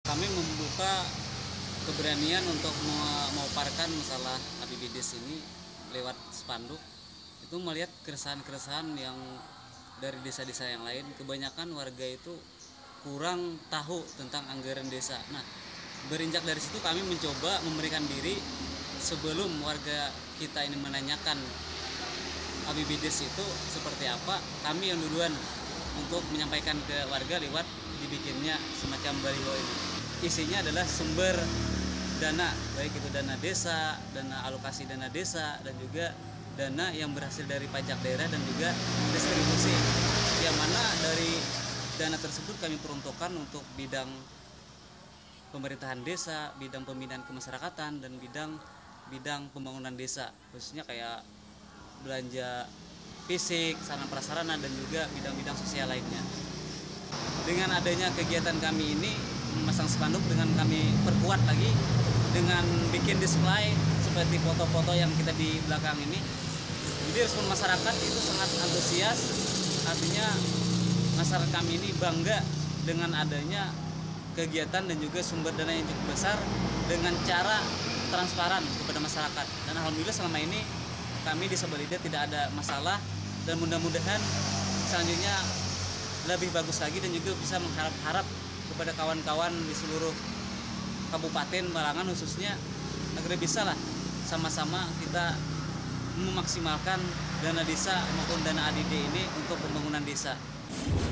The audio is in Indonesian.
Kami membuka keberanian untuk memaparkan masalah APBDes ini lewat spanduk. Itu melihat keresahan-keresahan yang dari desa-desa yang lain. Kebanyakan warga itu kurang tahu tentang anggaran desa. Nah, berinjak dari situ kami mencoba memberikan diri sebelum warga kita ini menanyakan APBDes itu seperti apa. Kami yang duluan untuk menyampaikan ke warga lewat dibikinnya semacam baliho ini. Isinya adalah sumber dana, baik itu dana desa, dana alokasi dana desa, dan juga dana yang berhasil dari pajak daerah dan juga distribusi. Yang mana dari dana tersebut kami peruntukkan untuk bidang pemerintahan desa, bidang pembinaan kemasyarakatan, dan bidang pembangunan desa, khususnya kayak belanja fisik, sarana prasarana, dan juga bidang-bidang sosial lainnya. Dengan adanya kegiatan kami ini memasang spanduk, dengan kami perkuat lagi dengan bikin display seperti foto-foto yang kita di belakang ini. Jadi respon masyarakat itu sangat antusias, artinya masyarakat kami ini bangga dengan adanya kegiatan dan juga sumber dana yang cukup besar dengan cara transparan kepada masyarakat. Dan alhamdulillah selama ini kami di Samarinda tidak ada masalah, dan mudah-mudahan selanjutnya lebih bagus lagi, dan juga bisa mengharap-harap kepada kawan-kawan di seluruh Kabupaten Balangan khususnya, agar bisa lah sama-sama kita memaksimalkan dana desa maupun dana ADD ini untuk pembangunan desa.